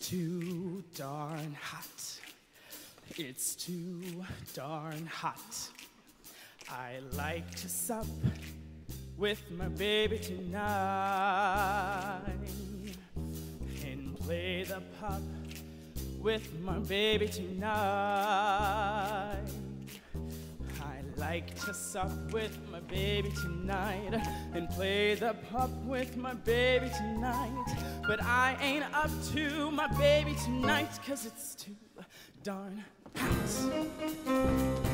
too darn hot. It's too darn hot. I like to sup with my baby tonight and play the pup with my baby tonight. I like to sup with my baby tonight and play the pup with my baby tonight. But I ain't up to my baby tonight, 'cause it's too darn hot.